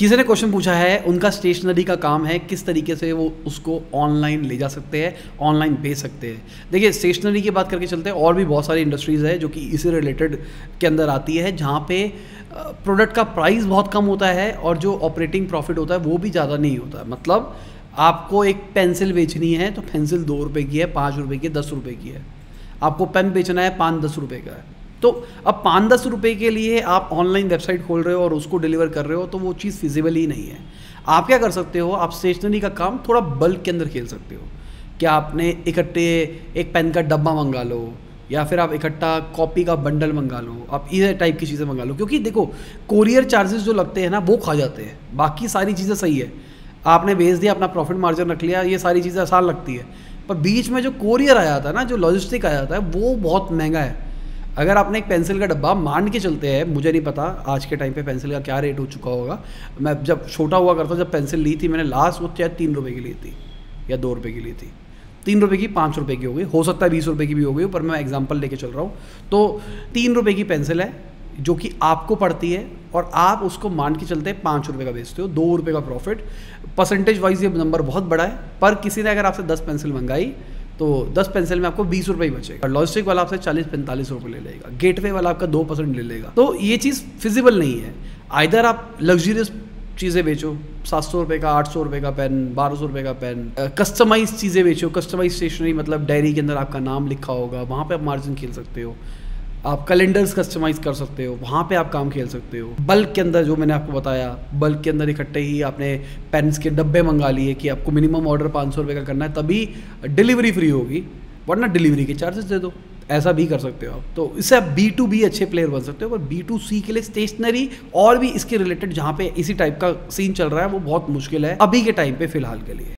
किसी ने क्वेश्चन पूछा है, उनका स्टेशनरी का काम है, किस तरीके से वो उसको ऑनलाइन ले जा सकते हैं, ऑनलाइन बेच सकते हैं। देखिए, स्टेशनरी की बात करके चलते हैं, और भी बहुत सारी इंडस्ट्रीज़ है जो कि इसी रिलेटेड के अंदर आती है, जहाँ पे प्रोडक्ट का प्राइस बहुत कम होता है और जो ऑपरेटिंग प्रॉफिट होता है वो भी ज़्यादा नहीं होता है। मतलब आपको एक पेंसिल बेचनी है तो पेंसिल 2 रुपये की है, 5 रुपये की है, 10 रुपये की है। आपको पेन बेचना है 5-10 रुपये का है, तो अब 5-10 रुपये के लिए आप ऑनलाइन वेबसाइट खोल रहे हो और उसको डिलीवर कर रहे हो, तो वो चीज़ फिजिबल ही नहीं है। आप क्या कर सकते हो, आप स्टेशनरी का काम थोड़ा बल्क के अंदर खेल सकते हो। क्या आपने इकट्ठे एक पेन का डब्बा मंगा लो, या फिर आप इकट्ठा कॉपी का बंडल मंगा लो, आप इस टाइप की चीज़ें मंगा लो। क्योंकि देखो, कोरियर चार्जेस जो लगते हैं ना, वो खा जाते हैं, बाकी सारी चीज़ें सही है। आपने भेज दिया, अपना प्रॉफिट मार्जिन रख लिया, ये सारी चीज़ें आसान लगती है। पर बीच में जो कोरियर आया था ना, जो लॉजिस्टिक आया था, वो बहुत महंगा है। अगर आपने एक पेंसिल का डब्बा मान के चलते हैं, मुझे नहीं पता आज के टाइम पे पेंसिल का क्या रेट हो चुका होगा। मैं जब छोटा हुआ करता, जब पेंसिल ली थी मैंने लास्ट, वो शायद 3 रुपये की ली थी या 2 रुपये की ली थी। 3 रुपये की 5 रुपये की हो गई, हो सकता है 20 रुपये की भी हो गई, पर मैं एग्जांपल लेके चल रहा हूँ। तो 3 रुपये की पेंसिल है जो कि आपको पड़ती है, और आप उसको मान के चलते हैं 5 रुपये का बेचते हो, 2 रुपये का प्रॉफिट। परसेंटेज वाइज ये नंबर बहुत बड़ा है, पर किसी ने अगर आपसे 10 पेंसिल मंगाई तो 10 पेंसिल में आपको 20 रुपये ही बचेगा। लॉजिस्टिक वाला आपसे 40-45 रुपये ले लेगा, गेटवे वाला आपका 2% ले लेगा। तो ये चीज़ फिजिबल नहीं है। आइदर आप लग्जरियस चीज़ें बेचो, 700 रुपये का, 800 रुपये का पेन, 1200 रुपये का पेन, कस्टमाइज चीज़ें बेचो। कस्टमाइज स्टेशनरी मतलब डायरी के अंदर आपका नाम लिखा होगा, वहाँ पे आप मार्जिन खेल सकते हो। आप कैलेंडर्स कस्टमाइज़ कर सकते हो, वहाँ पे आप काम खेल सकते हो। बल्क के अंदर जो मैंने आपको बताया, बल्क के अंदर इकट्ठे ही आपने पेन्स के डब्बे मंगा लिए कि आपको मिनिमम ऑर्डर 500 रुपये का करना है, तभी डिलीवरी फ्री होगी, वरना डिलीवरी के चार्जेस दे दो। ऐसा भी कर सकते हो आप। तो इससे आप B2B अच्छे प्लेयर बन सकते हो, पर B2C के लिए स्टेशनरी और भी इसके रिलेटेड जहाँ पे इसी टाइप का सीन चल रहा है, वो बहुत मुश्किल है अभी के टाइम पे फिलहाल के लिए।